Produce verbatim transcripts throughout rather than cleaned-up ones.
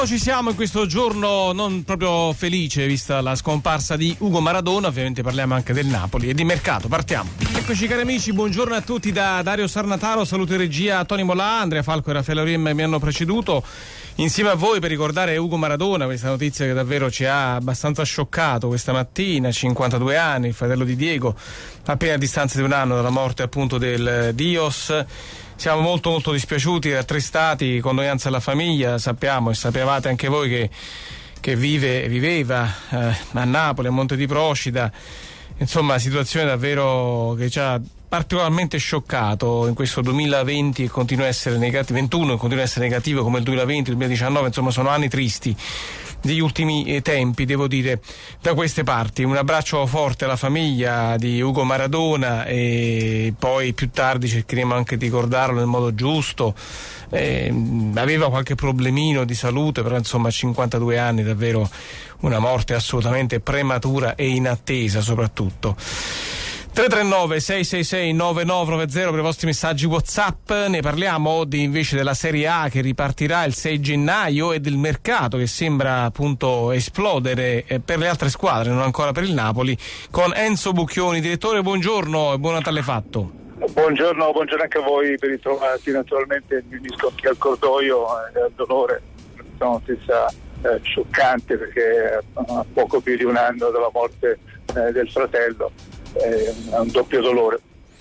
Ecco, ci siamo in questo giorno non proprio felice, vista la scomparsa di Ugo Maradona. Ovviamente parliamo anche del Napoli e di mercato. Partiamo. Eccoci cari amici, buongiorno a tutti da Dario Sarnataro. Saluto in regia Tony Molà, Andrea Falco e Raffaele Orim mi hanno preceduto. Insieme a voi per ricordare Ugo Maradona, questa notizia che davvero ci ha abbastanza scioccato questa mattina, cinquantadue anni, il fratello di Diego, appena a distanza di un anno dalla morte appunto del Dios. Siamo molto molto dispiaciuti, rattristati, condoglianze alla famiglia. Sappiamo e sapevate anche voi che, che vive, viveva eh, a Napoli, a Monte di Procida. Insomma, situazione davvero che ci ha particolarmente scioccato in questo duemilaventi e continua a essere negativo, ventuno e continua a essere negativo come il duemilaventi, duemiladiciannove, insomma sono anni tristi degli ultimi tempi, devo dire, da queste parti. Un abbraccio forte alla famiglia di Ugo Maradona e poi più tardi cercheremo anche di ricordarlo nel modo giusto. Eh, aveva qualche problemino di salute, però insomma a cinquantadue anni davvero una morte assolutamente prematura e inattesa soprattutto. tre tre nove sei sei sei nove nove nove zero per i vostri messaggi WhatsApp. Ne parliamo di, invece della Serie A che ripartirà il sei gennaio e del mercato che sembra appunto esplodere eh, per le altre squadre, non ancora per il Napoli, con Enzo Bucchioni. Direttore, buongiorno e buon Natale fatto. Buongiorno, buongiorno anche a voi, per ritrovati. Naturalmente mi unisco anche al cordoglio e al dolore. È una notizia eh, scioccante perché a poco più di un anno dalla morte eh, del fratello è un doppio dolore.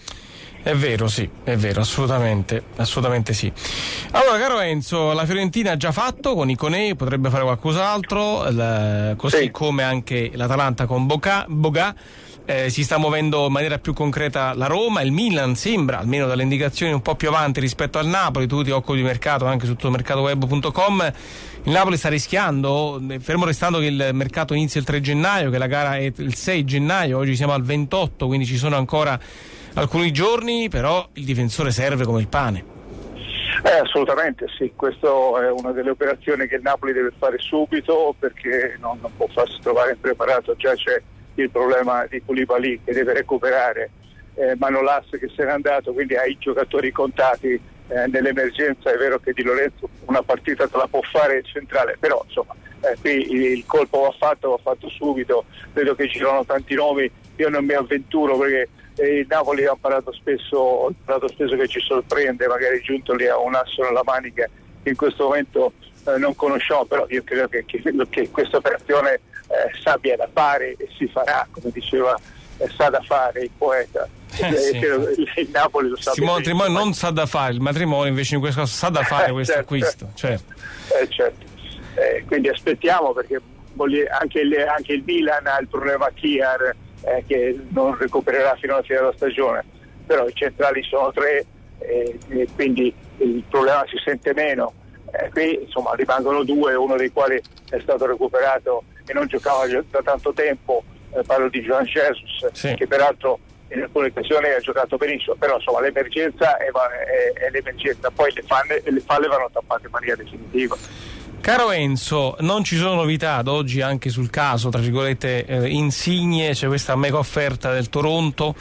È vero, sì, è vero, assolutamente, assolutamente sì. Allora, caro Enzo, la Fiorentina ha già fatto con Iconè, potrebbe fare qualcos'altro, la, così sì. Come anche l'Atalanta con Boca, Boga. Eh, si sta muovendo in maniera più concreta la Roma, il Milan sembra, almeno dalle indicazioni, un po' più avanti rispetto al Napoli. Tu ti occupi di mercato anche su mercatoweb punto com. Il Napoli sta rischiando, fermo restando che il mercato inizia il tre gennaio, che la gara è il sei gennaio, oggi siamo al ventotto, quindi ci sono ancora alcuni giorni, però il difensore serve come il pane. Eh, assolutamente sì, questa è una delle operazioni che il Napoli deve fare subito, perché non, non può farsi trovare impreparato. Già c'è il problema di Koulibaly che deve recuperare, eh, Manolas che se n'è andato, quindi hai i giocatori contati eh, nell'emergenza. È vero che Di Lorenzo una partita te la può fare centrale, però insomma eh, qui il colpo va fatto, va fatto subito. Vedo che girano tanti nomi, io non mi avventuro perché eh, il Napoli ha parlato spesso, ho parlato spesso che ci sorprende, magari giunto lì a un asso nella manica che in questo momento eh, non conosciamo, però io credo che, che, che questa operazione Eh, sabbia da fare e si farà, come diceva eh, sa da fare il poeta. Eh, eh, sì. credo che il Napoli lo sa. Il matrimonio non sa da fare, il matrimonio invece in questo caso sa da fare eh, questo certo, acquisto. Certo. Eh, certo. Eh, quindi aspettiamo, perché anche il, anche il Milan ha il problema Kiar eh, che non recupererà fino alla fine della stagione, però i centrali sono tre eh, e quindi il problema si sente meno. Eh, qui insomma rimangono due, uno dei quali è stato recuperato e non giocava da tanto tempo, eh, parlo di Joan Jesus, sì. Che peraltro in alcune occasioni ha giocato benissimo, però insomma l'emergenza è, è, è l'emergenza, poi le falle, le falle vanno tappate in maniera definitiva. Caro Enzo, non ci sono novità ad oggi anche sul caso, tra virgolette, eh, Insigne, c'è questa mega offerta del Toronto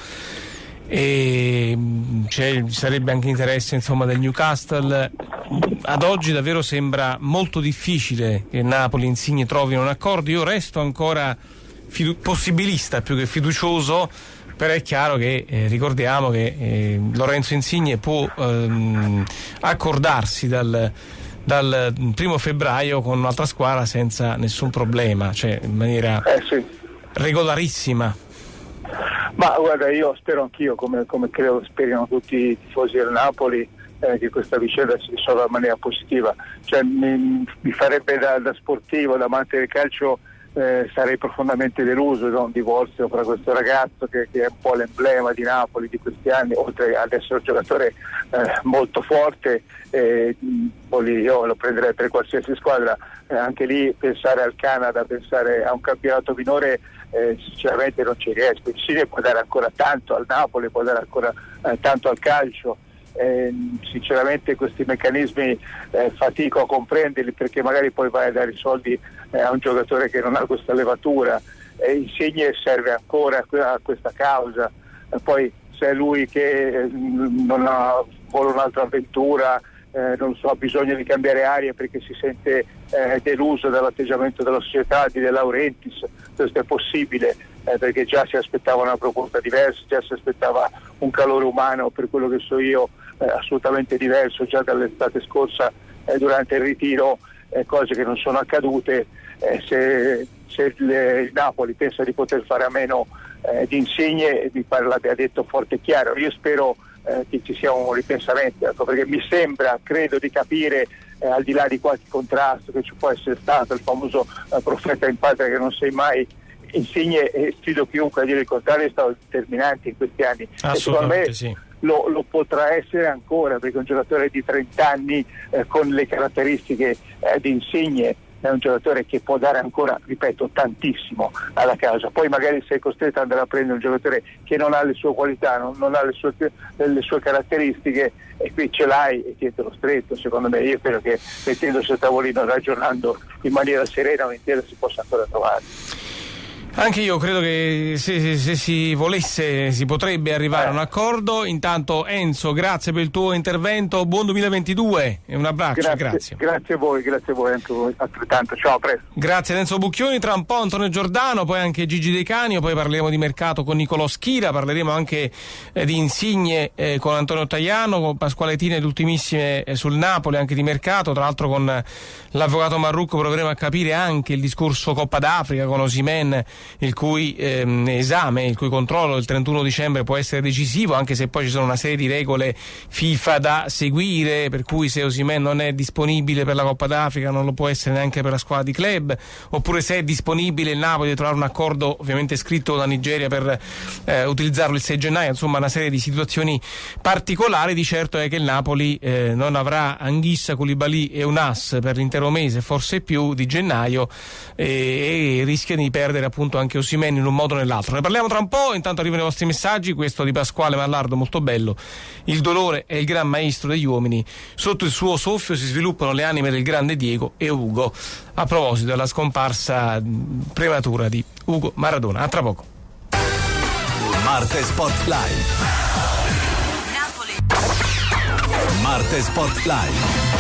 e c'è, ci sarebbe anche interesse insomma del Newcastle. Ad oggi davvero sembra molto difficile che Napoli e Insigne trovino un accordo. Io resto ancora fidu- possibilista più che fiducioso, però è chiaro che eh, ricordiamo che eh, Lorenzo Insigne può ehm, accordarsi dal, dal primo febbraio con un'altra squadra senza nessun problema, cioè in maniera eh sì. regolarissima. Ma guarda, io spero anch'io, come, come credo sperino tutti i tifosi del Napoli, eh, che questa vicenda si risolva in maniera positiva. Cioè, mi, mi farebbe da, da sportivo, da amante del calcio, eh, sarei profondamente deluso da un divorzio fra questo ragazzo che, che è un po' l'emblema di Napoli di questi anni, oltre ad essere un giocatore eh, molto forte. Eh, io lo prenderei per qualsiasi squadra, eh, anche lì pensare al Canada, pensare a un campionato minore, eh, sinceramente non ci riesco. Il Sile può dare ancora tanto al Napoli, può dare ancora eh, tanto al calcio. Eh, sinceramente questi meccanismi eh, fatico a comprenderli, perché magari poi vai a dare i soldi eh, a un giocatore che non ha questa levatura. Eh, Insigne serve ancora a questa causa, eh, poi se è lui che eh, non ha, vuole un'altra avventura, eh, non so, ha bisogno di cambiare aria perché si sente eh, deluso dall'atteggiamento della società di De Laurentiis. Questo è possibile, eh, perché già si aspettava una proposta diversa, già si aspettava un calore umano, per quello che so io, eh, assolutamente diverso già dall'estate scorsa eh, durante il ritiro, eh, cose che non sono accadute. Eh, se se le, il Napoli pensa di poter fare a meno eh, di Insigne, mi pare l'abbia detto forte e chiaro. Io spero eh, che ci sia un ripensamento, ecco, perché mi sembra, credo di capire, eh, al di là di qualche contrasto che ci può essere stato, il famoso eh, profeta in patria che non sei mai, Insigne, e sfido chiunque a dire il contrario, è stato determinante in questi anni. Assolutamente, e sì. Lo, lo potrà essere ancora, perché un giocatore di trenta anni eh, con le caratteristiche eh, di Insigne è un giocatore che può dare ancora, ripeto, tantissimo alla casa. Poi magari sei costretto ad andare a prendere un giocatore che non ha le sue qualità, non, non ha le sue, le sue caratteristiche, e qui ce l'hai e tientelo stretto. Secondo me, io credo che mettendosi a tavolino, ragionando in maniera serena, volentieri si possa ancora trovare. Anche io credo che se, se, se si volesse si potrebbe arrivare a un accordo. Intanto Enzo, grazie per il tuo intervento, buon duemilaventidue e un abbraccio. Grazie, grazie. Grazie a voi, grazie a voi, anche voi, altrettanto. Ciao, a presto. Grazie ad Enzo Bucchioni, tra un po' Antonio Giordano, poi anche Gigi De Canio, poi parleremo di mercato con Nicolò Schira, parleremo anche eh, di Insigne eh, con Antonio Tajano, con Pasquale Tina, le ultimissime eh, sul Napoli, anche di mercato. Tra l'altro con eh, l'avvocato Marrucco proveremo a capire anche il discorso Coppa d'Africa con Osimhen, il cui ehm, esame, il cui controllo il trentuno dicembre può essere decisivo, anche se poi ci sono una serie di regole FIFA da seguire, per cui se Osimhen non è disponibile per la Coppa d'Africa non lo può essere neanche per la squadra di club, oppure se è disponibile il Napoli deve trovare un accordo ovviamente scritto con la Nigeria per eh, utilizzarlo il sei gennaio. Insomma, una serie di situazioni particolari. Di certo è che il Napoli eh, non avrà Anguissa, Koulibaly e Unas per l'intero mese, forse più, di gennaio, e, e rischia di perdere appunto anche Osimhen in un modo o nell'altro. Ne parliamo tra un po', intanto arrivano i vostri messaggi. Questo di Pasquale Mallardo, molto bello: il dolore è il gran maestro degli uomini, sotto il suo soffio si sviluppano le anime del grande Diego e Ugo. A proposito della scomparsa prematura di Ugo Maradona. A tra poco. Marte Sport Live. Napoli. Marte Sport Live.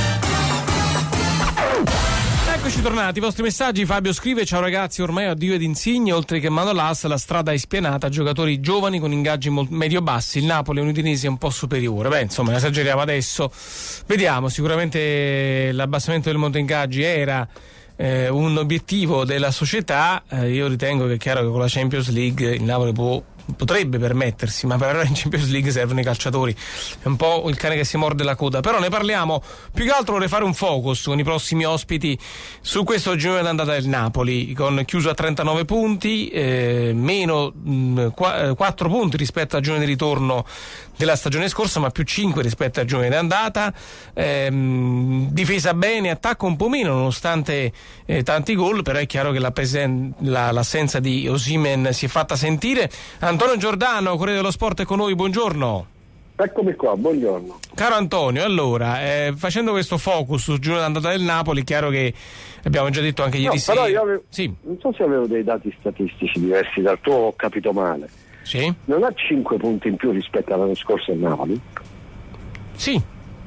Eccoci tornati, i vostri messaggi. Fabio scrive: ciao ragazzi, ormai addio ed Insigne, oltre che Manolas la strada è spianata, giocatori giovani con ingaggi medio-bassi, il Napoli è un Udinese un po' superiore. Beh, insomma, esageriamo adesso, vediamo. Sicuramente l'abbassamento del monte ingaggi era eh, un obiettivo della società. eh, io ritengo che è chiaro che con la Champions League il Napoli può potrebbe permettersi, ma per arrivare in Champions League servono i calciatori, è un po' il cane che si morde la coda. Però ne parliamo, più che altro vorrei fare un focus con i prossimi ospiti su questo girone d'andata del Napoli, con chiuso a trentanove punti, eh, meno mh, quattro punti rispetto al girone di ritorno della stagione scorsa, ma più cinque rispetto al girone d'andata, ehm, difesa bene, attacco un po' meno nonostante eh, tanti gol, però è chiaro che la presen- la, l'assenza di Osimhen si è fatta sentire. Antonio Giordano, Corriere dello Sport, è con noi, buongiorno. Eccomi qua, buongiorno. Caro Antonio, allora, eh, facendo questo focus sul girone d'andata del Napoli, è chiaro che abbiamo già detto anche ieri no, sera. Però io avevo, sì. non so se avevo dei dati statistici diversi dal tuo, ho capito male. Sì. Non ha cinque punti in più rispetto all'anno scorso il Napoli? Sì.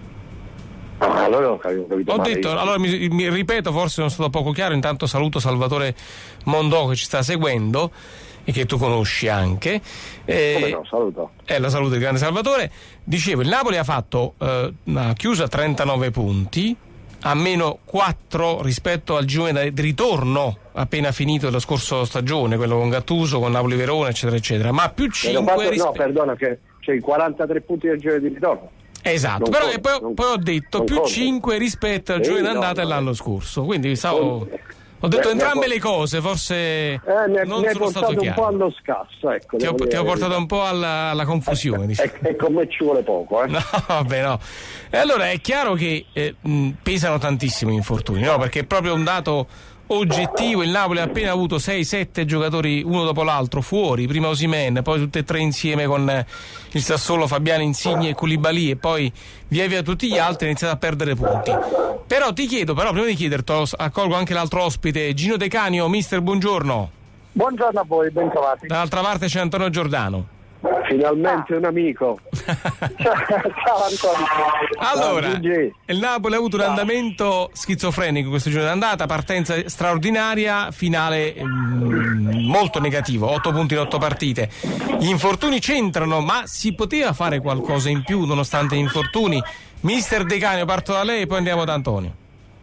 Ah, allora ho capito, ho capito Ho male. detto, io. allora mi, mi ripeto, forse sono stato poco chiaro. Intanto saluto Salvatore Mondò che ci sta seguendo e che tu conosci anche. Eh, Come no, saluto. Eh, la saluto, il grande Salvatore. Dicevo, il Napoli ha fatto eh, una chiusa a trentanove punti, a meno quattro rispetto al girone di ritorno appena finito dello scorso stagione, quello con Gattuso, con Napoli Verona, eccetera eccetera, ma più cinque rispe- no, perdona, che c'è i quarantatré punti del girone di ritorno. Esatto, non però conta, poi, non, poi ho detto più cinque rispetto al sì, girone no, d'andata no, dell'anno scorso, quindi stavo, ho detto Beh, entrambe mi le cose, forse eh, mi, non mi hai sono stato portato un chiaro. po' allo scasso, ecco. Ti ho, ti ho portato un po' alla, alla confusione. E, diciamo. e, e con me ci vuole poco, eh. No, vabbè, no. E allora è chiaro che eh, mh, pesano tantissimo gli infortuni, no? Perché è proprio un dato oggettivo. Il Napoli ha appena avuto sei sette giocatori uno dopo l'altro fuori, prima Osimhen, poi tutte e tre insieme con eh, il Sassuolo, Fabiani, Insigne e Koulibaly, e poi via via tutti gli altri ha iniziato a perdere punti. Però ti chiedo, però prima di chiederti, accolgo anche l'altro ospite, Gino De Canio. Mister, buongiorno. Buongiorno a voi, ben trovati. Dall'altra parte c'è Antonio Giordano. Finalmente ah. un amico. Ciao Antonio. Allora, il Napoli ha avuto un andamento schizofrenico questo giorno d'andata, partenza straordinaria, finale mm, molto negativo, otto punti in otto partite. Gli infortuni c'entrano, ma si poteva fare qualcosa in più nonostante gli infortuni? Mister De Canio, parto da lei e poi andiamo da Antonio.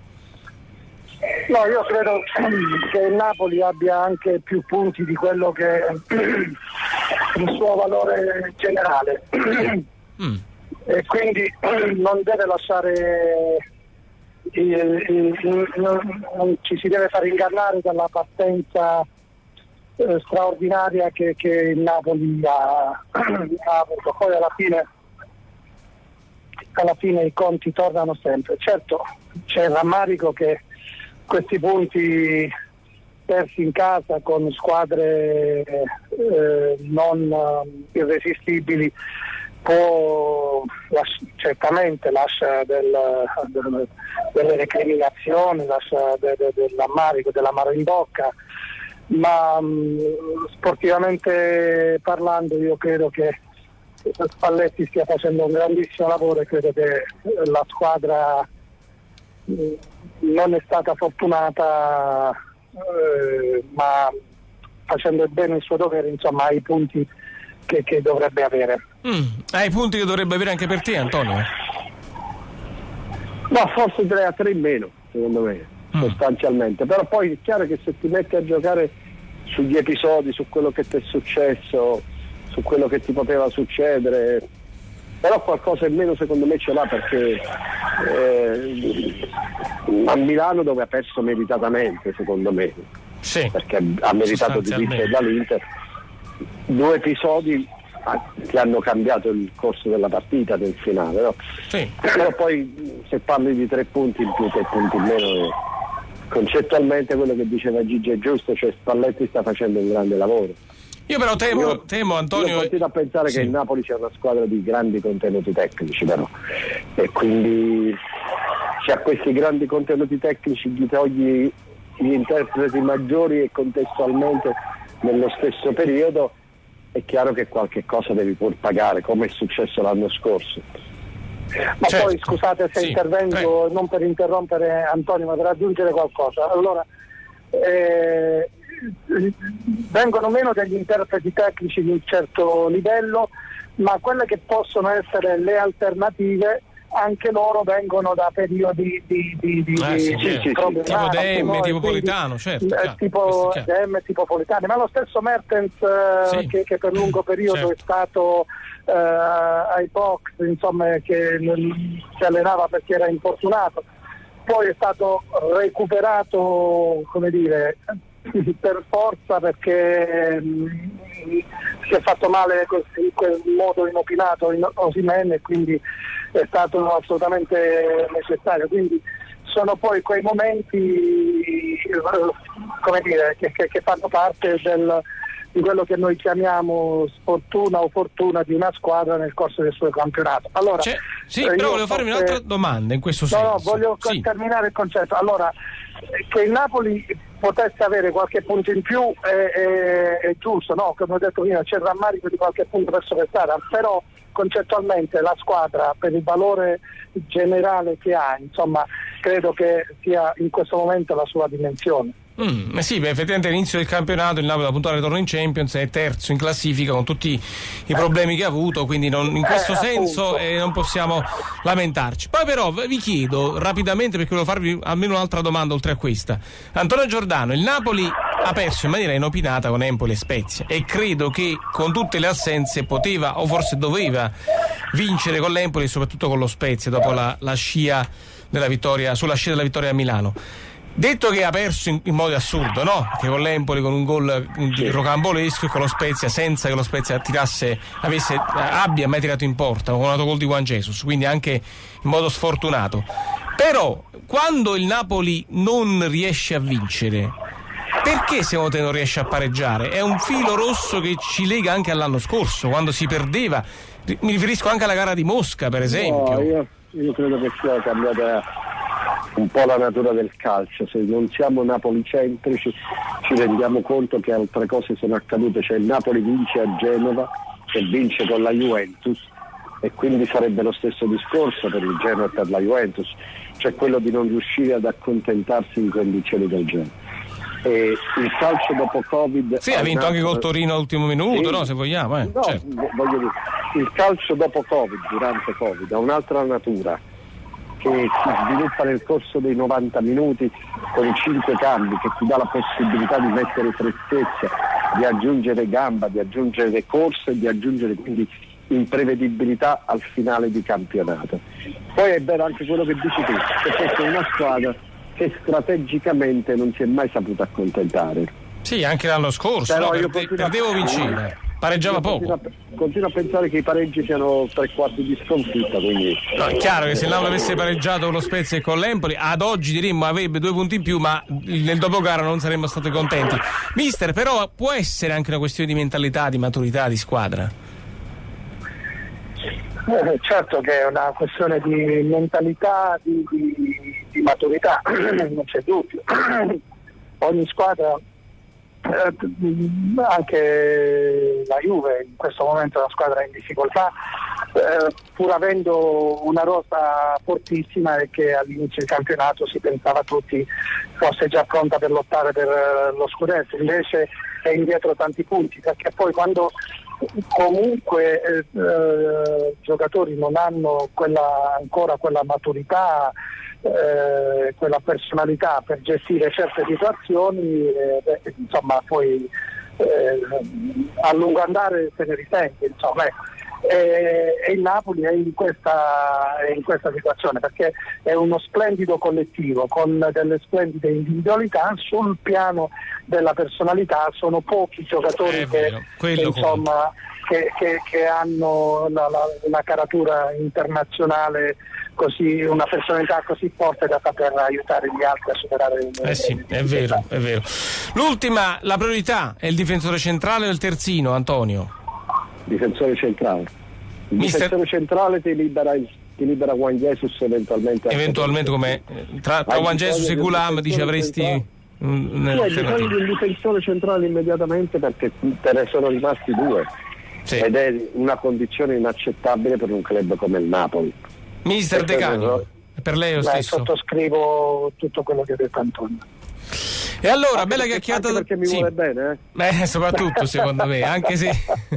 No, io credo che il Napoli abbia anche più punti di quello che è il suo valore generale mm. e quindi non deve lasciare non, non ci si deve fare ingannare dalla partenza eh, straordinaria che, che il Napoli ha, ha avuto. Poi alla fine alla fine i conti tornano sempre. Certo, c'è il rammarico che questi punti persi in casa con squadre eh, non eh, irresistibili può las- certamente lascia del, del, delle recriminazioni, lascia de- de- dell'ammarico, dell'amaro in bocca, ma mh, sportivamente parlando io credo che Spalletti stia facendo un grandissimo lavoro e credo che la squadra non è stata fortunata, eh, ma facendo bene il suo dovere, insomma, ha i punti che, che dovrebbe avere. Mm, ha i punti che dovrebbe avere anche per te, Antonio? No, forse tre a tre in meno, secondo me, mm. sostanzialmente. Però poi è chiaro che se ti metti a giocare sugli episodi, su quello che ti è successo, su quello che ti poteva succedere, però qualcosa in meno secondo me ce l'ha, perché eh, a Milano dove ha perso meritatamente, secondo me, sì, perché ha meritato di vincere dall'Inter, due episodi che hanno cambiato il corso della partita nel finale, no? Sì. Però poi se parli di tre punti in più, tre punti in meno, concettualmente quello che diceva Gigi è giusto, cioè Spalletti sta facendo un grande lavoro. Io però temo, io, temo Antonio. Io continuo a pensare sì. che il Napoli sia una squadra di grandi contenuti tecnici, però. E quindi se a questi grandi contenuti tecnici gli togli gli interpreti maggiori e contestualmente nello stesso periodo, è chiaro che qualche cosa devi pur pagare, come è successo l'anno scorso. Ma certo. poi scusate se sì, intervengo, prego. Non per interrompere Antonio, ma per aggiungere qualcosa. Allora, eh, vengono meno degli interpreti tecnici di un certo livello, ma quelle che possono essere le alternative anche loro vengono da periodi di, di, di, eh, di, sì, di sì, sì. tipo D M, tipo Politano, certo, eh, tipo D M, tipo Politano, ma lo stesso Mertens eh, sì. che, che per lungo periodo certo. è stato eh, ai box, insomma, che non si allenava perché era infortunato, poi è stato recuperato, come dire, per forza perché mh, si è fatto male in quel modo inopinato in Osimhen e quindi è stato assolutamente necessario. Quindi sono poi quei momenti, come dire, che, che, che fanno parte del, di quello che noi chiamiamo sfortuna o fortuna di una squadra nel corso del suo campionato. Allora, C'è, sì, eh, però volevo farmi forse, un'altra domanda in questo no, senso. No, voglio sì. terminare il concetto. Allora, che il Napoli potesse avere qualche punto in più è, è, è giusto, no? Come ho detto prima, c'è il rammarico di qualche punto verso quest'area, però concettualmente la squadra, per il valore generale che ha, insomma, credo che sia in questo momento la sua dimensione. Mm, sì, beh, effettivamente all'inizio del campionato il Napoli da puntare ritorno in Champions, è terzo in classifica con tutti i problemi che ha avuto, quindi non, in questo eh, senso eh, non possiamo lamentarci. Poi però vi chiedo rapidamente, perché volevo farvi almeno un'altra domanda oltre a questa. Antonio Giordano, il Napoli ha perso in maniera inopinata con Empoli e Spezia e credo che con tutte le assenze poteva o forse doveva vincere con l'Empoli e soprattutto con lo Spezia dopo la, la scia della vittoria, sulla scia della vittoria a Milano. Detto che ha perso in, in modo assurdo, no? Che con l'Empoli con un gol sì. rocambolesco e con lo Spezia senza che lo Spezia tirasse, avesse, abbia mai tirato in porta, con un autogol di Juan Jesus, quindi anche in modo sfortunato. Però quando il Napoli non riesce a vincere, perché secondo te non riesce a pareggiare? È un filo rosso che ci lega anche all'anno scorso, quando si perdeva. Mi riferisco anche alla gara di Mosca, per esempio. No, io, io credo che sia cambiata un po' la natura del calcio. Se non siamo napolicentrici ci rendiamo conto che altre cose sono accadute, cioè il Napoli vince a Genova che vince con la Juventus, e quindi sarebbe lo stesso discorso per il Genoa e per la Juventus, cioè quello di non riuscire ad accontentarsi in condizioni del genere. E il calcio dopo Covid, sì, ha vinto anche col Torino all'ultimo minuto, sì, no, se vogliamo, eh. no, certo. voglio dire, il calcio dopo Covid, durante Covid, ha un'altra natura che si sviluppa nel corso dei novanta minuti con i cinque cambi, che ti dà la possibilità di mettere freschezza, di aggiungere gamba, di aggiungere corsa e di aggiungere quindi imprevedibilità al finale di campionato. Poi è vero anche quello che dici tu, che questa è una squadra che strategicamente non si è mai saputa accontentare. Sì, anche l'anno scorso, no? Perde, perdevo vinceva, pareggiava poco. Continuo a, continuo a pensare che i pareggi siano tre quarti di sconfitta, quindi... No, è chiaro che se il Napoli avesse pareggiato con lo Spezia e con l'Empoli, ad oggi diremmo avrebbe due punti in più, ma nel dopogara non saremmo stati contenti. Mister, però può essere anche una questione di mentalità, di maturità, di squadra? Eh, certo che è una questione di mentalità, di, di, di maturità, non c'è dubbio. Ogni squadra, eh, anche la Juve in questo momento è una squadra in difficoltà, eh, pur avendo una rosa fortissima e che all'inizio del campionato si pensava tutti fosse già pronta per lottare per lo scudetto, invece è indietro tanti punti, perché poi quando comunque eh, eh, giocatori non hanno quella, ancora quella maturità, eh, quella personalità per gestire certe situazioni, eh, beh, insomma poi eh, a lungo andare se ne risente, insomma, ecco. E, e il Napoli è in questa, è in questa situazione, perché è uno splendido collettivo con delle splendide individualità. Sul piano della personalità sono pochi giocatori che, che insomma che, che, che hanno la, la, una caratura internazionale così, una personalità così forte da saper aiutare gli altri a superare il, eh sì, è vero, è vero. L'ultima, la priorità è il difensore centrale o il terzino, Antonio? Difensore centrale. Il Mister... difensore centrale ti libera, il, ti libera Juan Jesus eventualmente. Eventualmente come tra, tra Juan Jesus e Gulam dice avresti un, un, sì, hai bisogno di un difensore centrale immediatamente, perché te ne sono rimasti due. Sì. Ed è una condizione inaccettabile per un club come il Napoli. Mister De Canio, per lei lo stesso. Sottoscrivo tutto quello che ha detto Antonio. E allora, anche bella perché, chiacchierata. Anche perché mi sì. vuole bene, eh? Eh, soprattutto secondo me, anche se.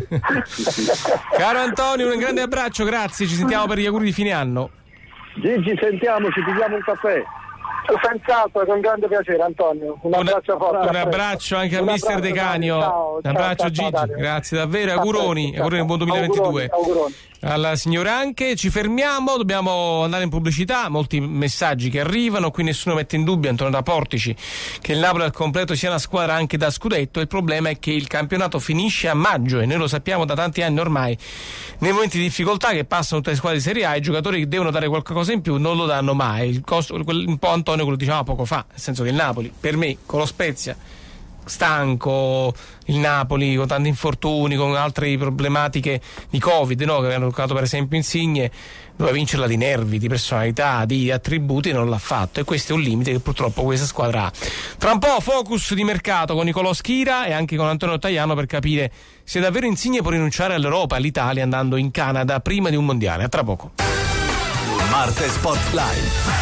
Caro Antonio, un grande abbraccio, grazie, ci sentiamo per gli auguri di fine anno. Gigi, sentiamoci, pigliamo un caffè. Senz'altro, con grande piacere, Antonio. Un abbraccio forte. Un abbraccio anche al mister De Canio. Ciao, un abbraccio, ciao, ciao, Gigi. ciao, grazie davvero. Auguroni, auguroni, buon duemilaventidue. Auguroni, auguroni. Alla signora anche. Ci fermiamo, dobbiamo andare in pubblicità. Molti messaggi che arrivano. Qui nessuno mette in dubbio, Antonio da Portici, che il Napoli al completo sia una squadra anche da scudetto. Il problema è che il campionato finisce a maggio e noi lo sappiamo da tanti anni ormai. Nei momenti di difficoltà che passano tutte le squadre di Serie A, i giocatori che devono dare qualcosa in più non lo danno mai. Il costo, un po' Antonio quello diceva poco fa, nel senso che il Napoli, per me, con lo Spezia stanco, il Napoli con tanti infortuni, con altre problematiche di Covid, no? Che avevano toccato per esempio Insigne, doveva vincerla di nervi, di personalità, di attributi, non l'ha fatto, e questo è un limite che purtroppo questa squadra ha. Tra un po' focus di mercato con Nicolò Schira e anche con Antonio Tajano per capire se davvero Insigne può rinunciare all'Europa, all'Italia, andando in Canada prima di un mondiale. A tra poco. Marte Spotlight.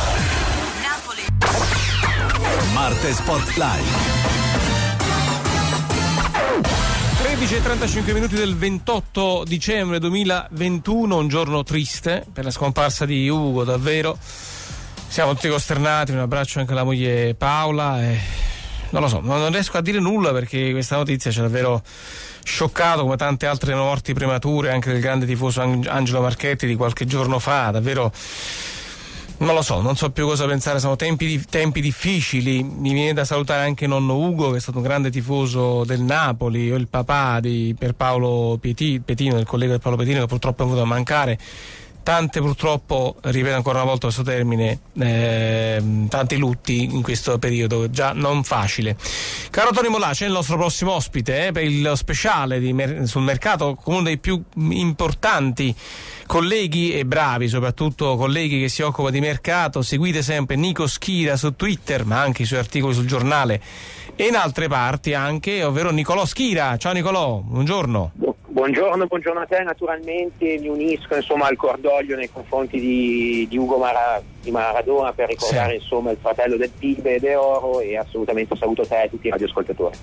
Marte Spotlight. tredici e trentacinque minuti del ventotto dicembre duemilaventuno, un giorno triste per la scomparsa di Ugo, davvero. Siamo tutti costernati, un abbraccio anche alla moglie Paola e non lo so, non riesco a dire nulla perché questa notizia ci ha davvero scioccato, come tante altre morti premature anche del grande tifoso Angelo Marchetti di qualche giorno fa, davvero. Non lo so, non so più cosa pensare, sono tempi, di, tempi difficili. Mi viene da salutare anche nonno Ugo, che è stato un grande tifoso del Napoli, o il papà di Pierpaolo Pieti, Petino, il collega di Paolo Petino, che purtroppo è venuto a mancare. Tante purtroppo, ripeto ancora una volta questo termine, eh, tanti lutti in questo periodo, già non facile. Caro Tony Molà, c'è il nostro prossimo ospite eh, per il speciale di mer- sul mercato, uno dei più importanti colleghi e bravi, soprattutto colleghi che si occupano di mercato. Seguite sempre Nico Schira su Twitter, ma anche i suoi articoli sul giornale e in altre parti anche, ovvero Nicolò Schira. Ciao Nicolò, buongiorno. Buongiorno, buongiorno a te, naturalmente mi unisco insomma al cordoglio nei confronti di, di Ugo Mara, di Maradona, per ricordare sì. insomma il fratello del Pibe De Oro, e assolutamente saluto te e tutti i radioascoltatori.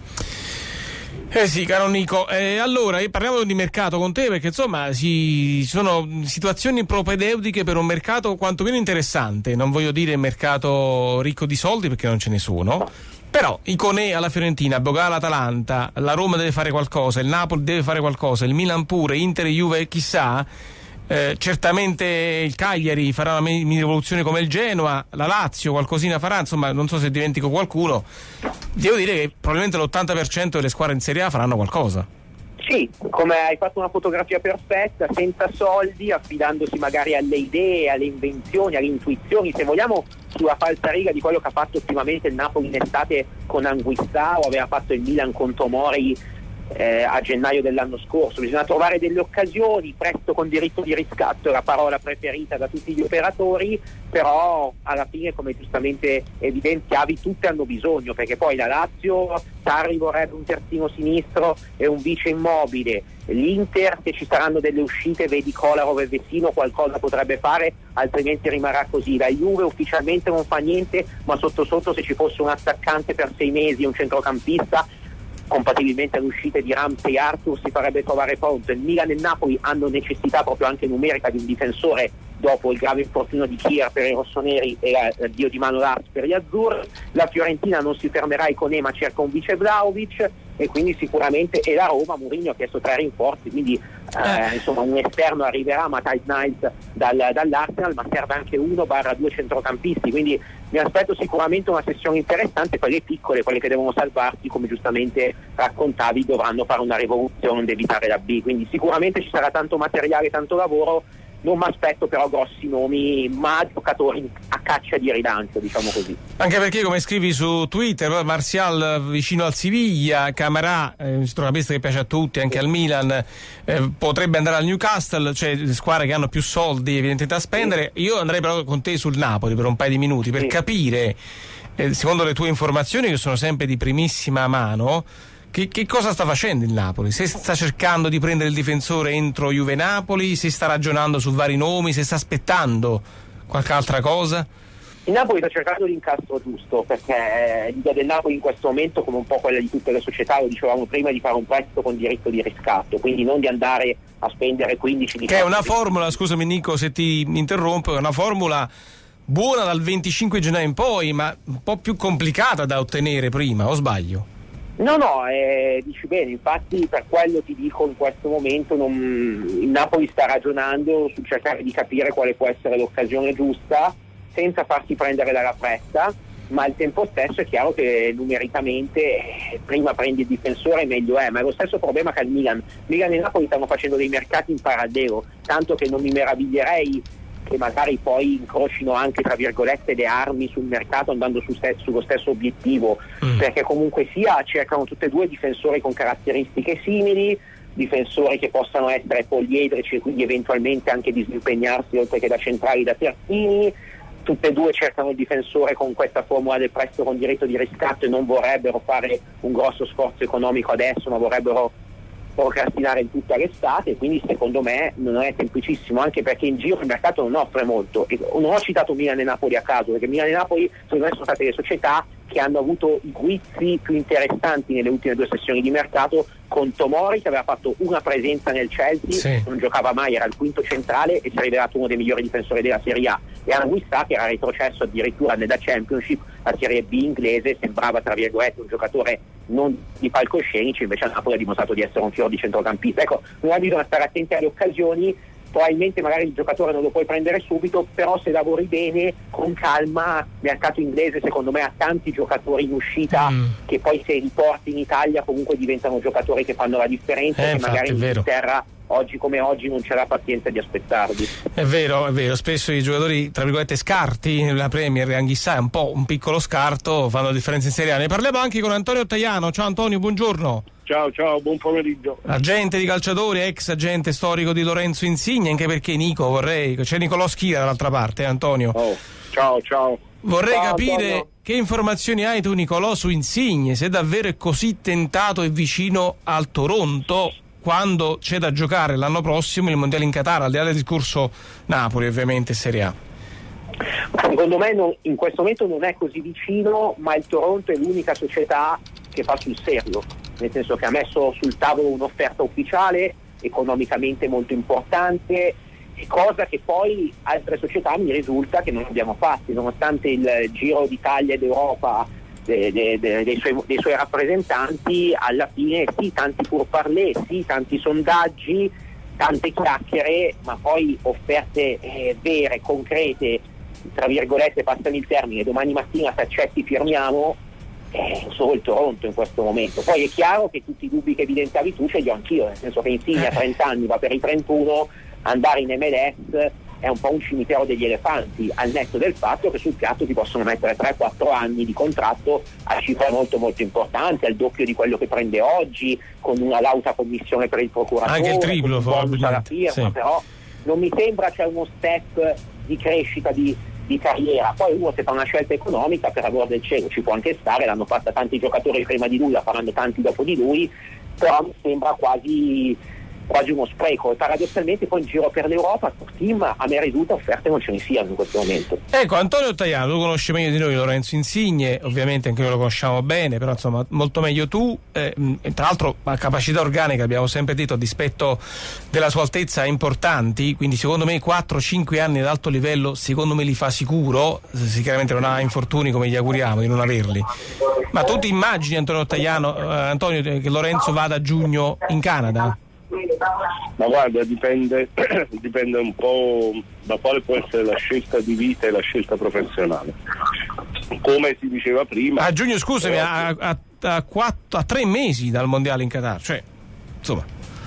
Eh sì, caro Nico, eh, allora parliamo di mercato con te, perché insomma ci sono situazioni propedeutiche per un mercato quantomeno interessante. Non voglio dire mercato ricco di soldi, perché non ce ne sono, no. Però Iconè alla Fiorentina, Boga all'Atalanta, la Roma deve fare qualcosa, il Napoli deve fare qualcosa, il Milan pure, Inter e Juve chissà, eh, certamente il Cagliari farà una mini rivoluzione come il Genoa, la Lazio qualcosina farà, insomma non so se dimentico qualcuno. Devo dire che probabilmente l'ottanta per cento delle squadre in Serie A faranno qualcosa. Sì, come hai fatto una fotografia perfetta, senza soldi, affidandosi magari alle idee, alle invenzioni, alle intuizioni, se vogliamo sulla falsariga di quello che ha fatto ultimamente il Napoli in estate con Anguissa, o aveva fatto il Milan con Tomori eh, a gennaio dell'anno scorso. Bisogna trovare delle occasioni, presto con diritto di riscatto è la parola preferita da tutti gli operatori, però alla fine, come giustamente evidenziavi, tutte hanno bisogno, perché poi la Lazio, Sarri vorrebbe un terzino sinistro e un vice Immobile, l'Inter, se ci saranno delle uscite, vedi Kolarov e Vecino, qualcosa potrebbe fare, altrimenti rimarrà così. La Juve ufficialmente non fa niente, ma sotto sotto, se ci fosse un attaccante per sei mesi, un centrocampista compatibilmente alle uscite di Ramsey e Arthur, si farebbe trovare pronto. Il Milan e il Napoli hanno necessità proprio anche numerica di un difensore dopo il grave infortunio di Kier per i rossoneri e l'addio di Manolas per gli azzurri. La Fiorentina non si fermerà ai Iconè, ma cerca un vice Vlahovic, e quindi sicuramente, e la Roma, Mourinho ha chiesto tre rinforzi, quindi eh, insomma un esterno arriverà, Matthijs Niles dal, dall'Arsenal, ma serve anche uno barra due centrocampisti, quindi mi aspetto sicuramente una sessione interessante. Quelle piccole, quelle che devono salvarsi, come giustamente raccontavi, dovranno fare una rivoluzione, non evitare la B, quindi sicuramente ci sarà tanto materiale, tanto lavoro. Non mi aspetto però grossi nomi, ma giocatori a caccia di rilancio, diciamo così. Anche perché, come scrivi su Twitter, Martial vicino al Siviglia, Camarà, eh, un centrocampista che piace a tutti, anche al Milan, eh, potrebbe andare al Newcastle, cioè squadre che hanno più soldi evidentemente da spendere. Sì. Io andrei però con te sul Napoli per un paio di minuti, per sì. capire, eh, secondo le tue informazioni, che sono sempre di primissima mano, Che, che cosa sta facendo il Napoli? Se sta cercando di prendere il difensore entro Juve-Napoli, se sta ragionando su vari nomi, se sta aspettando qualche altra cosa? Il Napoli sta cercando l'incastro giusto, perché l'idea del Napoli in questo momento, come un po' quella di tutte le società, lo dicevamo prima, di fare un prestito con diritto di riscatto, quindi non di andare a spendere quindici di che è una formula, scusami Nico se ti interrompo, è una formula buona dal venticinque gennaio in poi, ma un po' più complicata da ottenere prima, o sbaglio? No, no, eh, dici bene, infatti per quello ti dico in questo momento non, il Napoli sta ragionando su cercare di capire quale può essere l'occasione giusta senza farsi prendere dalla fretta, ma al tempo stesso è chiaro che numericamente eh, prima prendi il difensore meglio è, ma è lo stesso problema che al Milan. Milan e Napoli stanno facendo dei mercati in parallelo, tanto che non mi meraviglierei che magari poi incrocino anche, tra virgolette, le armi sul mercato andando su ste- sullo stesso obiettivo, mm. perché comunque sia cercano tutte e due difensori con caratteristiche simili, difensori che possano essere poliedrici e quindi eventualmente anche disimpegnarsi oltre che da centrali, da terzini. Tutte e due cercano il difensore con questa formula del prestito con diritto di riscatto e non vorrebbero fare un grosso sforzo economico adesso, ma vorrebbero procrastinare in tutta l'estate, quindi secondo me non è semplicissimo, anche perché in giro il mercato non offre molto. E non ho citato Milan e Napoli a caso, perché Milan e Napoli secondo me sono state le società che hanno avuto i guizzi più interessanti nelle ultime due sessioni di mercato, con Tomori che aveva fatto una presenza nel Chelsea, sì. non giocava mai, era il quinto centrale e si è rivelato uno dei migliori difensori della Serie A, e Anguissa che era retrocesso addirittura nella Championship, la Serie B inglese, sembrava tra virgolette un giocatore non di palcoscenici, invece a Napoli ha dimostrato di essere un fior di centrocampista. Ecco, noi bisogna stare attenti alle occasioni, probabilmente magari il giocatore non lo puoi prendere subito, però se lavori bene, con calma, il mercato inglese secondo me ha tanti giocatori in uscita mm. che poi se li porti in Italia comunque diventano giocatori che fanno la differenza, eh, che infatti, magari in Inghilterra oggi come oggi non c'è la pazienza di aspettarli. È vero, è vero, spesso i giocatori tra virgolette scarti nella Premier, Anguissa è un po' un piccolo scarto, fanno la differenza in Serie A. Ne parliamo anche con Antonio Tajano. Ciao Antonio, buongiorno. Ciao, ciao, buon pomeriggio. Agente di calciatori, ex agente storico di Lorenzo Insigne, anche perché Nico vorrei, c'è Nicolò Schira dall'altra parte, eh, Antonio. Oh, ciao, ciao. Vorrei ciao, capire Antonio. Che informazioni hai tu, Nicolò, su Insigne, se davvero è così tentato e vicino al Toronto. quando c'è da giocare l'anno prossimo il mondiale in Qatar, al di là del discorso Napoli ovviamente Serie A? Secondo me non, in questo momento non è così vicino, ma il Toronto è l'unica società che fa sul serio, nel senso che ha messo sul tavolo un'offerta ufficiale economicamente molto importante, cosa che poi altre società mi risulta che non abbiamo fatto, nonostante il Giro d'Italia e d'Europa de, de, de, dei, suoi, dei suoi rappresentanti. Alla fine sì, tanti pourparlers, sì, tanti sondaggi, tante chiacchiere, ma poi offerte eh, vere, concrete, tra virgolette, passami il termine, domani mattina se accetti firmiamo, eh, solo il Toronto in questo momento. Poi è chiaro che tutti i dubbi che evidenziavi tu ce li ho anch'io, nel senso che Insigne a trenta anni va per i trentuno, andare in M L S è un po' un cimitero degli elefanti, al netto del fatto che sul piatto ti possono mettere tre quattro anni di contratto a cifre molto molto importanti, al doppio di quello che prende oggi, con una lauta commissione per il procuratore, anche il triplo alla firma, sì. Però non mi sembra c'è uno step di crescita di, di carriera. Poi uno se fa una scelta economica, per amor del cielo, ci può anche stare, l'hanno fatta tanti giocatori prima di lui, la faranno tanti dopo di lui, però mi sembra quasi quasi uno spreco, e paradossalmente poi in giro per l'Europa team a me risulta offerte non ce ne siano in questo momento. Ecco, Antonio Tajano, tu conosci meglio di noi Lorenzo Insigne, ovviamente anche noi lo conosciamo bene, però insomma molto meglio tu, eh, tra l'altro ha capacità organica, abbiamo sempre detto, a dispetto della sua altezza, importanti, quindi secondo me quattro cinque anni ad alto livello secondo me li fa sicuro, sicuramente non ha infortuni come gli auguriamo di non averli. Ma tu ti immagini, Antonio Tajano, eh, Antonio, che Lorenzo vada a giugno in Canada? Ma guarda, dipende, dipende un po' da quale può essere la scelta di vita e la scelta professionale. Come si diceva prima. A giugno, scusami, a, a, a, quattro, a tre mesi dal mondiale in Qatar, cioè, insomma.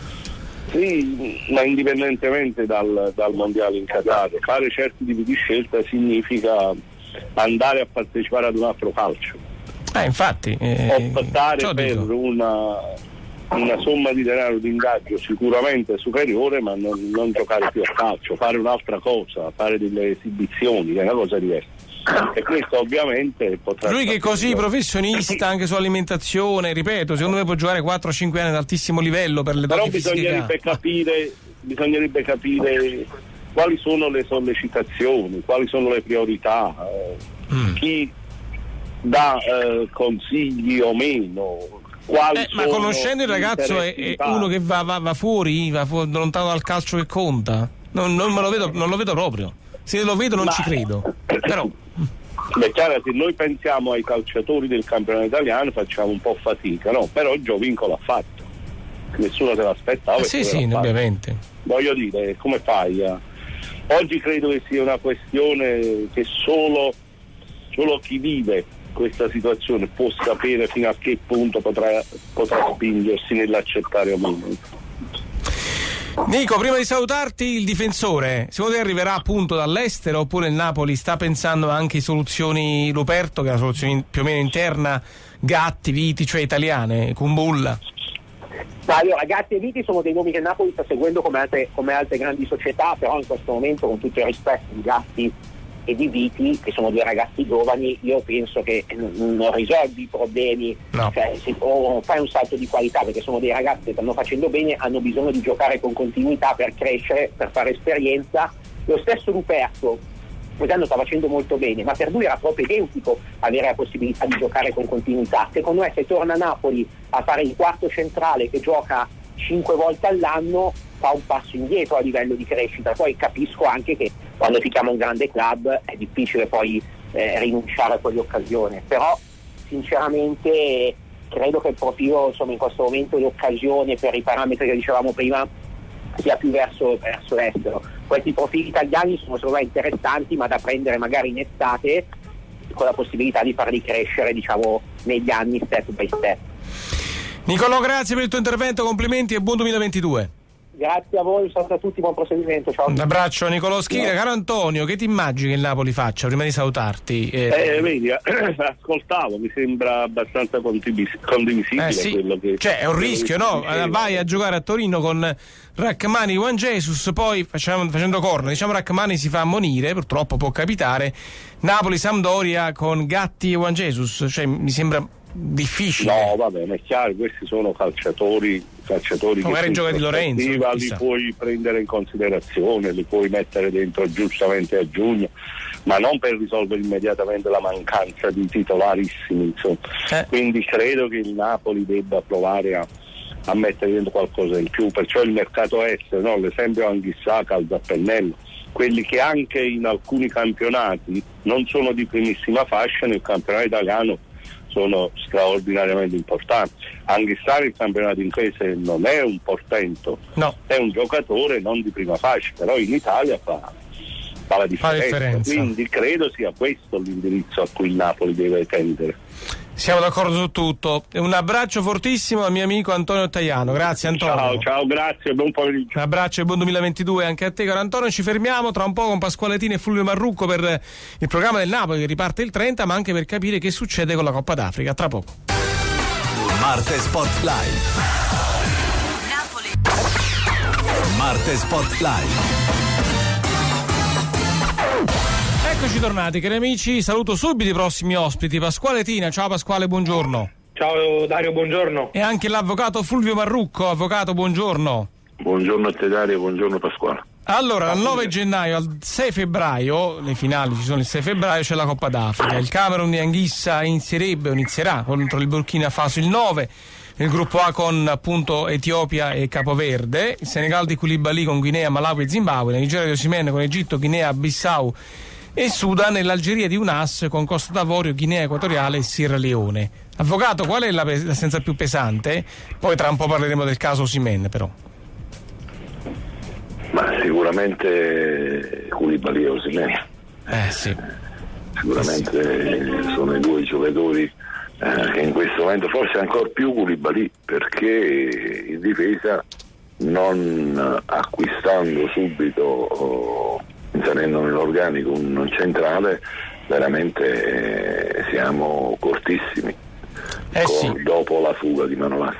Sì, ma indipendentemente dal, dal mondiale in Qatar, fare certi tipi di scelta significa andare a partecipare ad un altro calcio. Eh, infatti. Eh, optare per una. una somma di denaro di ingaggio sicuramente superiore, ma non, non giocare più a calcio, fare un'altra cosa, fare delle esibizioni, che è una cosa diversa. E questo ovviamente potrà. Lui che è così professionista anche sull'alimentazione, ripeto, secondo me può giocare quattro cinque anni ad altissimo livello per le Però doti fisiche. bisognerebbe capire, bisognerebbe capire quali sono le sollecitazioni, quali sono le priorità, eh, mm. chi dà eh, consigli o meno. Eh, ma conoscendo il ragazzo è, è uno che va, va, va fuori, va fu- lontano dal calcio che conta. Non, non me lo vedo, non lo vedo proprio. Se lo vedo non ma... ci credo. Però. Beh, chiaro, se noi pensiamo ai calciatori del campionato italiano facciamo un po' fatica, no? Però Giovinco l'ha fatto. Nessuno se l'aspettava. Eh, sì, sì, ovviamente. Voglio dire, come fai? A... Oggi credo che sia una questione che solo, solo chi vive questa situazione può sapere fino a che punto potrà, potrà spingersi nell'accettare o meno. Nico, prima di salutarti, il difensore secondo te arriverà appunto dall'estero, oppure il Napoli sta pensando anche a soluzioni Ruperto, che è una soluzione più o meno interna, Gatti, Viti, cioè italiane, Kumbulla? Ma allora, Gatti e Viti sono dei nomi che il Napoli sta seguendo come altre, come altre grandi società, però in questo momento, con tutto il rispetto di Gatti e di Viti, che sono due ragazzi giovani, io penso che non, non risolvi i problemi, no. Cioè, se, o fai un salto di qualità, perché sono dei ragazzi che stanno facendo bene, hanno bisogno di giocare con continuità per crescere, per fare esperienza. Lo stesso Ruperto quest'anno sta facendo molto bene, ma per lui era proprio identico avere la possibilità di giocare con continuità. Secondo me se torna a Napoli a fare il quarto centrale che gioca cinque volte all'anno fa un passo indietro a livello di crescita. Poi capisco anche che quando ti chiama un grande club è difficile poi eh, rinunciare a quell'occasione, però sinceramente credo che il profilo, insomma, in questo momento l'occasione per i parametri che dicevamo prima sia più verso, verso l'estero. Questi profili italiani sono secondo me interessanti, ma da prendere magari in estate con la possibilità di farli crescere, diciamo, negli anni step by step. Nicolò, grazie per il tuo intervento, complimenti e buon duemilaventidue. Grazie a voi, saluto a tutti, buon proseguimento, ciao. Un abbraccio a Nicolò Schira. Caro Antonio, che ti immagini che il Napoli faccia prima di salutarti? Eh, eh vedi, ascoltavo, mi sembra abbastanza condivis- condivisibile eh, sì. quello che... Cioè è un rischio, no? Diceva. Vai a giocare a Torino con Rachmani, Juan Jesus, poi facciamo, facendo corno, diciamo Rachmani si fa ammonire, purtroppo può capitare, Napoli-Sampdoria con Gatti e Juan Jesus, cioè mi sembra difficile. No, va bene, è chiaro, questi sono calciatori calciatori magari che gioca di Lorenzo, li chissà. puoi prendere in considerazione, li puoi mettere dentro giustamente a giugno, ma non per risolvere immediatamente la mancanza di titolarissimi, insomma. Eh. Quindi credo che il Napoli debba provare a, a mettere dentro qualcosa in più, perciò il mercato estero, no? L'esempio Anghissà, Calzappennello, quelli che anche in alcuni campionati non sono di primissima fascia, nel campionato italiano sono straordinariamente importanti. Anghissà il campionato inglese non è un portento, no. È un giocatore non di prima fascia, però in Italia fa, fa la differenza. Fa differenza. Quindi credo sia questo l'indirizzo a cui il Napoli deve tendere. Siamo d'accordo su tutto. Un abbraccio fortissimo al mio amico Antonio Tajano. Grazie Antonio. Ciao, ciao, grazie, buon pomeriggio. Un abbraccio e buon duemilaventidue anche a te, caro Antonio. Ci fermiamo tra un po' con Pasquale Tini e Fulvio Marrucco per il programma del Napoli che riparte il trenta, ma anche per capire che succede con la Coppa d'Africa. Tra poco. Marte Sport Live. Napoli. Marte Sport Live. Eccoci tornati, cari amici. Saluto subito i prossimi ospiti. Pasquale Tina. Ciao Pasquale, buongiorno. Ciao Dario, buongiorno. E anche l'avvocato Fulvio Marrucco. Avvocato, buongiorno. Buongiorno a te Dario, buongiorno Pasquale. Allora, dal nove gennaio al sei febbraio, le finali ci sono il sei febbraio, c'è la Coppa d'Africa. Il Camerun di Anghissa inizierebbe, inizierà contro il Burkina Faso il nove, il gruppo A con appunto Etiopia e Capoverde, il Senegal di Koulibaly con Guinea, Malawi e Zimbabwe, la Nigeria di Osimhen con Egitto, Guinea, Bissau e Sudan, e l'Algeria di Unas con Costa d'Avorio, Guinea Equatoriale e Sierra Leone. Avvocato, qual è la l'assenza più pesante? Poi tra un po' parleremo del caso Osimhen, però. Ma sicuramente Koulibaly e Osimhen. Eh sì. Sicuramente sono i due giocatori eh, che in questo momento, forse ancora più Koulibaly, perché in difesa, non acquistando subito o inserendo nell'organico un centrale, veramente eh, siamo cortissimi. Eh con, sì. Dopo la fuga di Manolas.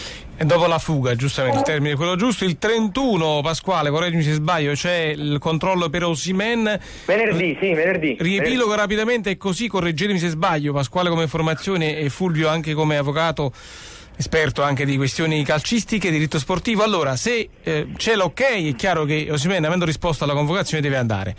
E dopo la fuga, giustamente, il termine è quello giusto. Il trentuno, Pasquale, correggimi se sbaglio, c'è il controllo per Osimhen. Venerdì, sì, venerdì. Riepilogo venerdì. rapidamente e così correggetemi se sbaglio, Pasquale come informazione e Fulvio anche come avvocato esperto anche di questioni calcistiche, diritto sportivo. Allora, se eh, c'è l'ok, è chiaro che Osimhen, avendo risposto alla convocazione, deve andare.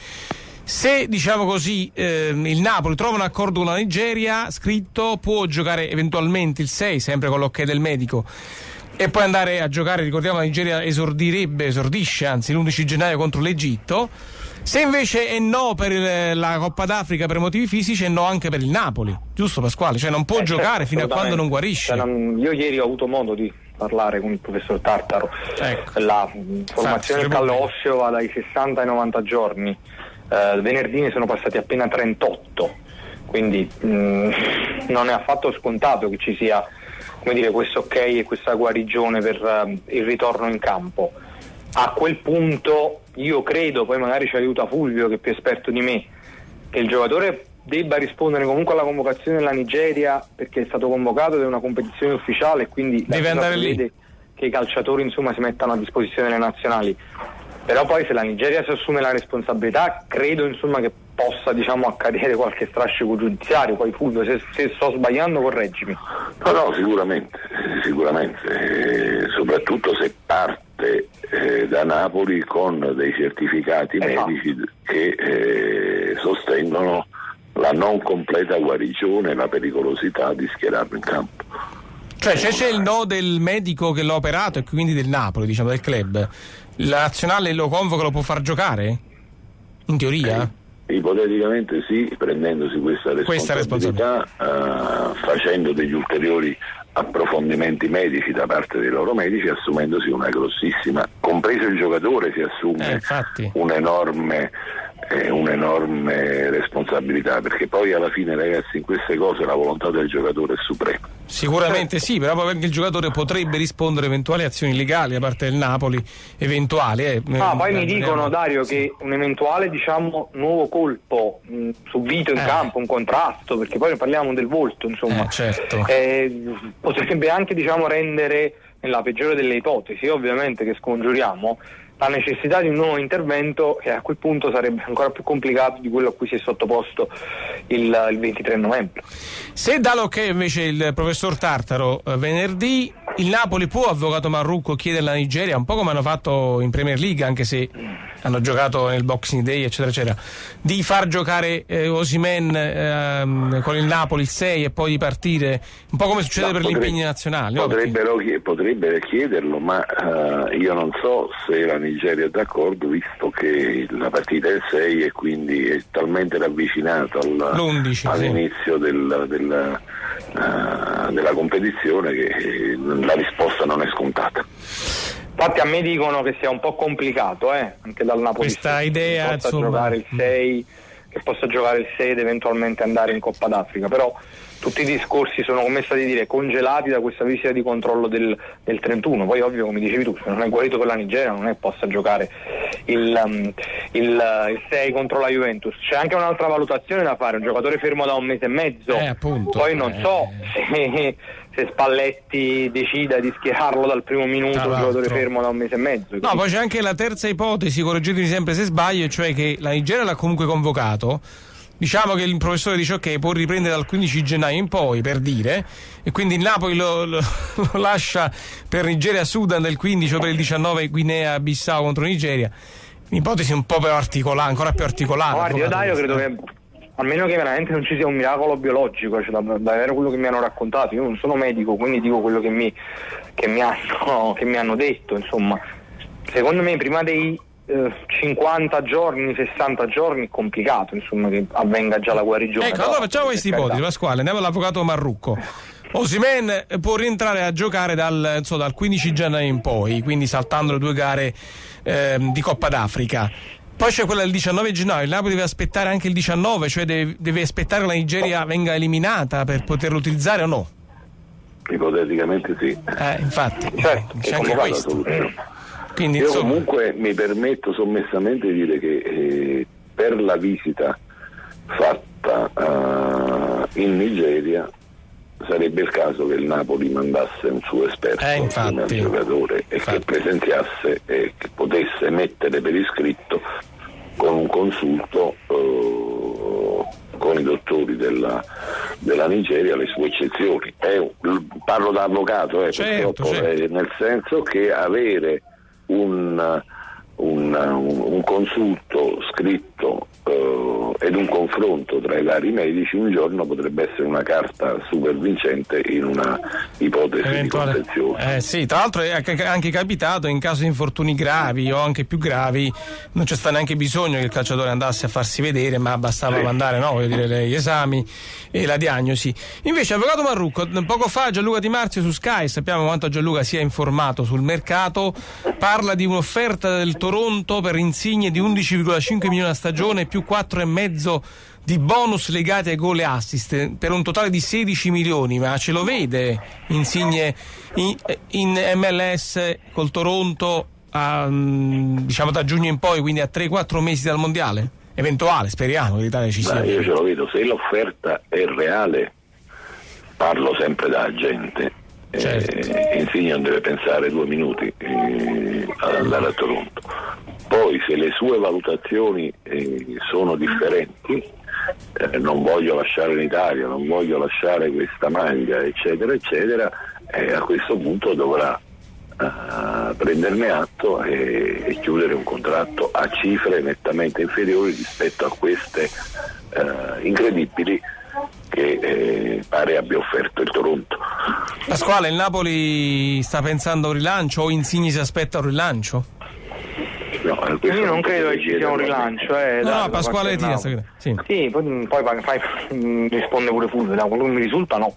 Se, diciamo così, eh, il Napoli trova un accordo con la Nigeria scritto, può giocare eventualmente il sei, sempre con l'ok del medico, e poi andare a giocare. Ricordiamo, la Nigeria esordirebbe, esordisce anzi l'undici gennaio contro l'Egitto. Se invece è no per il, la Coppa d'Africa per motivi fisici, è no anche per il Napoli, giusto Pasquale? Cioè non può eh, giocare certo, fino a quando non guarisce. Cioè, non, io ieri ho avuto modo di parlare con il professor Tartaro. Ecco. La formazione callo-osseo va dai sessanta ai novanta giorni. Uh, venerdì ne sono passati appena trentotto, quindi mh, non è affatto scontato che ci sia, come dire, questo ok e questa guarigione per uh, il ritorno in campo. A quel punto io credo, poi magari ci aiuta Fulvio che è più esperto di me, che il giocatore debba rispondere comunque alla convocazione della Nigeria, perché è stato convocato ed è una competizione ufficiale, quindi deve andare lì, vede che i calciatori insomma si mettano a disposizione delle nazionali. Però poi se la Nigeria si assume la responsabilità, credo insomma che possa, diciamo, accadere qualche strascico giudiziario. Poi Fulvio, se, se sto sbagliando correggimi. No, no, sicuramente, sicuramente, eh, soprattutto se parte eh, da Napoli con dei certificati esatto. medici che eh, sostengono la non completa guarigione e la pericolosità di schierarlo in campo. Cioè c'è, c'è il no del medico che l'ha operato e quindi del Napoli, diciamo, del club. La nazionale lo convoca, lo può far giocare? In teoria? Eh, ipoteticamente sì, prendendosi questa responsabilità, questa responsabilità. Uh, facendo degli ulteriori approfondimenti medici da parte dei loro medici, assumendosi una grossissima, compreso il giocatore si assume eh, un'enorme eh, un'enorme responsabilità, perché poi alla fine, ragazzi, in queste cose la volontà del giocatore è suprema. Sicuramente sì, però poi anche il giocatore potrebbe rispondere a eventuali azioni legali da parte del Napoli, eventuali. Eh. Ah, poi mi dicono, Dario, sì, che un eventuale, diciamo, nuovo colpo mh, subito in eh. campo, un contrasto, perché poi parliamo del volto, insomma, eh, certo. eh, potrebbe anche, diciamo, rendere, nella peggiore delle ipotesi, ovviamente, che scongiuriamo, la necessità di un nuovo intervento, e a quel punto sarebbe ancora più complicato di quello a cui si è sottoposto il, il ventitré novembre. Se dà l'ok invece il professor Tartaro eh, venerdì, il Napoli può, avvocato Marrucco, chiedere alla Nigeria, un po' come hanno fatto in Premier League, anche se hanno giocato nel Boxing Day eccetera eccetera, di far giocare eh, Osimhen eh, con il Napoli il sei e poi di partire, un po' come succede no, per potrebbe, gli impegni nazionali, no? Potrebbero, Perché... potrebbero chiederlo, ma uh, io non so se la Nigeria è d'accordo, visto che la partita è il sei e quindi è talmente ravvicinato al, all'inizio sì. del, del, uh, della competizione che la risposta non è scontata. Infatti a me dicono che sia un po' complicato eh, anche dal Napoli questa stesso, idea che possa insomma... giocare il sei, che possa giocare il sei ed eventualmente andare in Coppa d'Africa, però tutti i discorsi sono, come sta di dire, congelati da questa visita di controllo del, del trentuno. Poi ovvio, come dicevi tu, se non è guarito per la Nigeria non è che possa giocare il, um, il, il sei contro la Juventus. C'è anche un'altra valutazione da fare, un giocatore fermo da un mese e mezzo, eh, appunto, poi non eh. so se, se Spalletti decida di schierarlo dal primo minuto, un giocatore fermo da un mese e mezzo. No, poi c'è anche la terza ipotesi, correggetemi sempre se sbaglio, cioè che la Nigeria l'ha comunque convocato. Diciamo che il professore dice ok, può riprendere dal quindici gennaio in poi, per dire, e quindi il Napoli lo, lo, lo lascia per Nigeria-Sudan del quindici o per il diciannove Guinea-Bissau contro Nigeria. Un'ipotesi un po' più articolata, ancora più articolata. Guardi, io dai, io credo che a meno che veramente non ci sia un miracolo biologico, cioè da, da avere quello che mi hanno raccontato, io non sono medico, quindi dico quello che mi, che mi, hanno, che mi hanno detto, insomma. Secondo me prima dei cinquanta giorni, sessanta giorni è complicato, insomma, che avvenga già la guarigione. Ecco, allora facciamo questa ipotesi, Pasquale, andiamo all'avvocato Marrucco. Osimhen può rientrare a giocare dal, insomma, dal quindici gennaio in poi, quindi saltando le due gare eh, di Coppa d'Africa. Poi c'è quella del diciannove gennaio, il Napoli deve aspettare anche il diciannove, cioè deve, deve aspettare che la Nigeria venga eliminata per poterlo utilizzare o no? Ipoteticamente sì. Eh, infatti, certo, c'è anche questo. Quindi, io insomma... comunque mi permetto sommessamente di dire che eh, per la visita fatta uh, in Nigeria sarebbe il caso che il Napoli mandasse un suo esperto eh, come giocatore e infatti. che presenziasse e che potesse mettere per iscritto con un consulto uh, con i dottori della, della Nigeria le sue eccezioni. È, parlo da avvocato, eh, certo, purtroppo, certo. Eh, nel senso che avere Un, un, un consulto scritto uh, ed un confronto tra i vari medici un giorno potrebbe essere una carta super vincente in una ipotesi eventuale. Di contenzione. Eh sì, tra l'altro è anche capitato in caso di infortuni gravi o anche più gravi non c'è stato neanche bisogno che il calciatore andasse a farsi vedere, ma bastava sì. mandare no, voglio dire, gli esami e la diagnosi. Invece avvocato Marrucco, poco fa Gianluca Di Marzio su Sky, sappiamo quanto Gianluca sia informato sul mercato, parla di un'offerta del Toronto per Insigne di undici virgola cinque milioni a stagione più quattro e mezzo di bonus legati ai gol e assist per un totale di sedici milioni. Ma ce lo vede Insigne in, in M L S col Toronto a, diciamo da giugno in poi, quindi a tre quattro mesi dal mondiale? Eventuale, speriamo che l'Italia ci sia. Ma io ce lo vedo, se l'offerta è reale, parlo sempre da agente. Certo. Eh, Insigne non deve pensare due minuti eh, ad andare a Toronto. Poi se le sue valutazioni eh, sono differenti, eh, non voglio lasciare l'Italia, non voglio lasciare questa maglia, eccetera eccetera, eh, a questo punto dovrà eh, prenderne atto e, e chiudere un contratto a cifre nettamente inferiori rispetto a queste eh, incredibili che eh, pare abbia offerto il Toronto. Pasquale, il Napoli sta pensando a un rilancio o Insigne si aspetta un rilancio? No, io non credo che ci sia un rilancio. Eh, no, da, no, Pasquale ti sì. sì, poi, poi fai, risponde pure Fulvio, da quello che mi risulta no.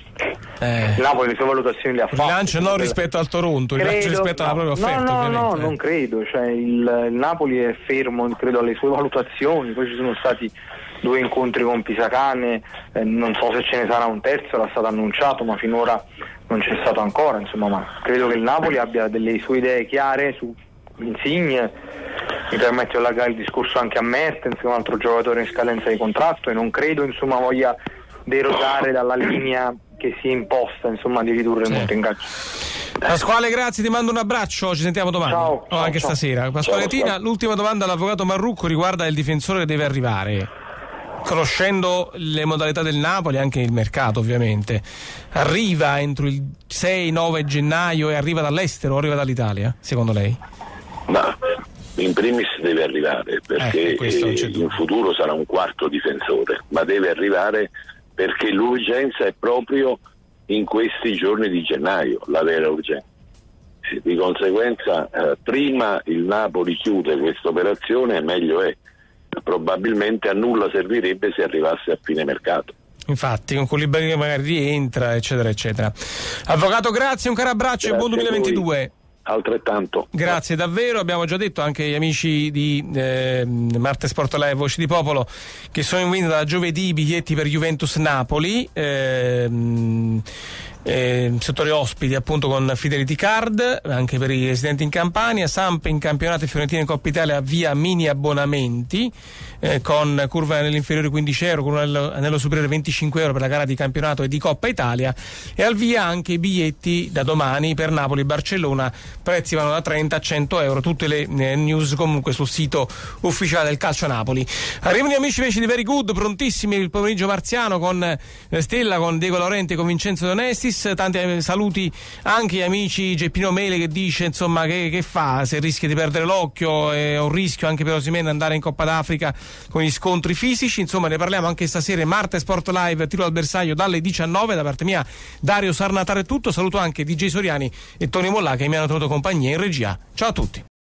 Eh. Il Napoli le sue valutazioni le ha fatte. Rilancio non rispetto al Toronto, credo, rilancio rispetto no, alla propria offerta. No, no, no, eh. non credo, cioè il, il Napoli è fermo, credo, alle sue valutazioni, poi ci sono stati due incontri con Pisacane, eh, non so se ce ne sarà un terzo, era stato annunciato, ma finora non c'è stato ancora, insomma, ma credo che il Napoli abbia delle sue idee chiare su Insigne. Mi permetto di allargare il discorso anche a Mertens, che è un altro giocatore in scadenza di contratto, e non credo insomma voglia derogare dalla linea che si è imposta, insomma, di ridurre il monte ingaggio. Pasquale, grazie, ti mando un abbraccio, ci sentiamo domani. Ciao, o ciao, anche ciao. stasera. Pasquale Ciao, Tina, ciao. l'ultima domanda all'avvocato Marrucco riguarda il difensore che deve arrivare. Conoscendo le modalità del Napoli, anche il mercato ovviamente, arriva entro il sei nove gennaio e arriva dall'estero o arriva dall'Italia, secondo lei? Ma in primis deve arrivare perché Eh, questo non c'è eh, dubbio. in futuro sarà un quarto difensore, ma deve arrivare perché l'urgenza è proprio in questi giorni di gennaio, la vera urgenza. Di conseguenza eh, prima il Napoli chiude questa operazione meglio è. Probabilmente a nulla servirebbe se arrivasse a fine mercato. Infatti, con Koulibaly che magari rientra, eccetera, eccetera. Avvocato, grazie, un caro abbraccio e buon Grazie a voi. duemilaventidue. Altrettanto. Grazie davvero, abbiamo già detto anche agli amici di eh, Marte Sport Live Voci di Popolo che sono in vendita da giovedì i biglietti per Juventus Napoli, ehm, eh, settore ospiti appunto con Fidelity Card, anche per i residenti in Campania, Samp in campionato e Fiorentina in Coppa Italia via mini abbonamenti eh, con curva nell'inferiore quindici euro, con un anello, anello superiore venticinque euro per la gara di campionato e di Coppa Italia, e al via anche i biglietti da domani per Napoli Barcellona, prezzi vanno da trenta a cento euro, tutte le eh, news comunque sul sito ufficiale del Calcio Napoli. Arrivano gli amici invece di Very Good, prontissimi il pomeriggio marziano con eh, Stella, con Diego Laurenti e con Vincenzo Donestis. Tanti eh, saluti anche agli amici Geppino Mele che dice insomma che, che fa se rischia di perdere l'occhio, è un rischio anche per Osimhen andare in Coppa d'Africa con gli scontri fisici, insomma ne parliamo anche stasera in Marte Sport Live, tiro al bersaglio dalle diciannove. Da parte mia Dario Sarnataro è tutto, saluto anche D J Soriani e Tony Mollà che mi hanno tenuto compagnia in regia. Ciao a tutti.